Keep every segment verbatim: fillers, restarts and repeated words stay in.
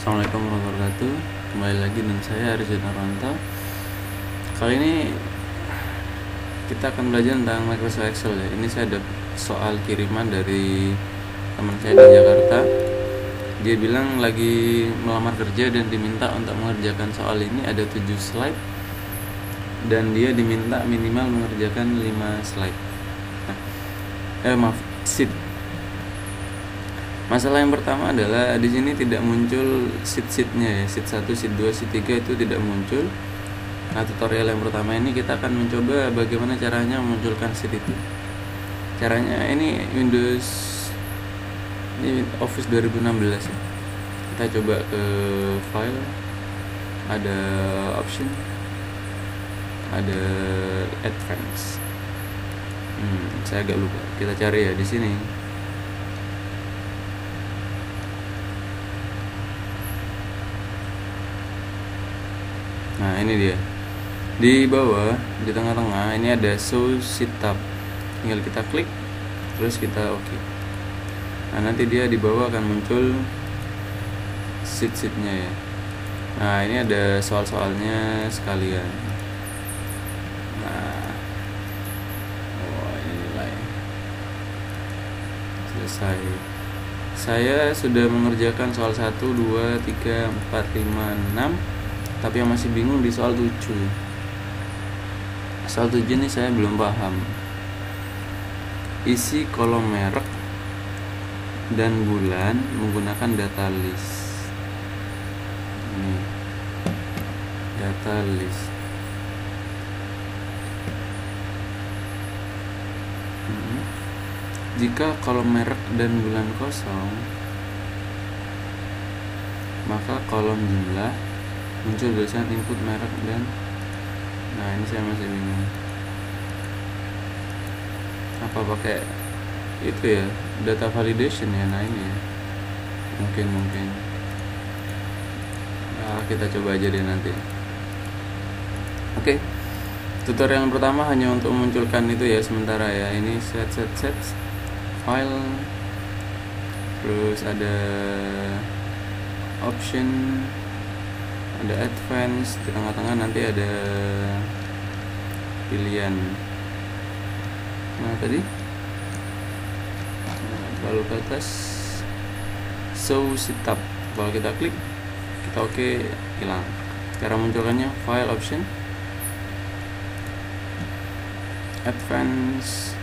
Assalamualaikum warahmatullahi wabarakatuh. Kembali lagi dengan saya Arjun Narwanto. Kali ini kita akan belajar tentang Microsoft Excel ya. Ini saya ada soal kiriman dari teman saya di Jakarta. Dia bilang lagi melamar kerja dan diminta untuk mengerjakan soal ini ada tujuh slide dan dia diminta minimal mengerjakan lima slide. Nah, eh maaf, sheet. Masalah yang pertama adalah di sini tidak muncul sheet-sheetnya ya, sheet satu, sheet dua, sheet tiga itu tidak muncul. Nah, tutorial yang pertama ini kita akan mencoba bagaimana caranya memunculkan sheet itu. Caranya ini Windows ini Office dua ribu enam belas ya. Kita coba ke file, ada option, ada advance. Hmm, saya agak lupa. Kita cari ya di sini. Nah, ini dia. Di bawah, di tengah-tengah ini ada show sheet tab. Tinggal kita klik, terus kita oke. Okay. Nah, nanti dia di bawah akan muncul sheet-sheetnya ya. Nah, ini ada soal-soalnya sekalian. Nah, oh ini nilai. Selesai. Saya sudah mengerjakan soal satu, dua, tiga, empat, lima, enam. Tapi yang masih bingung di soal tujuh. Soal tujuh ini saya belum paham. Isi kolom merek dan bulan menggunakan data list. Ini data list. Hmm. Jika kolom merek dan bulan kosong, maka kolom jumlah muncul tulisan input merek dan nah ini saya masih bingung apa pakai itu ya, data validation ya. Nah ini ya, mungkin mungkin nah, kita coba aja deh nanti. Oke, tutorial yang pertama hanya untuk memunculkan itu ya sementara ya. Ini set set set file, terus ada option, ada advance, di tengah-tengah nanti ada pilihan. Nah tadi lalu ke atas show sheet tab. Kalau kita klik, kita oke, okay, hilang. Cara munculkannya file option, advance.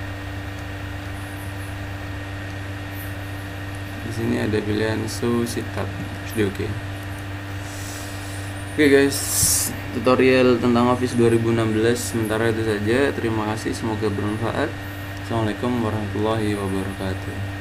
Di sini ada pilihan show sheet tab. Sudah oke. Okay. Oke okay guys, tutorial tentang Office dua ribu enam belas sementara itu saja. Terima kasih, semoga bermanfaat. Assalamualaikum warahmatullahi wabarakatuh.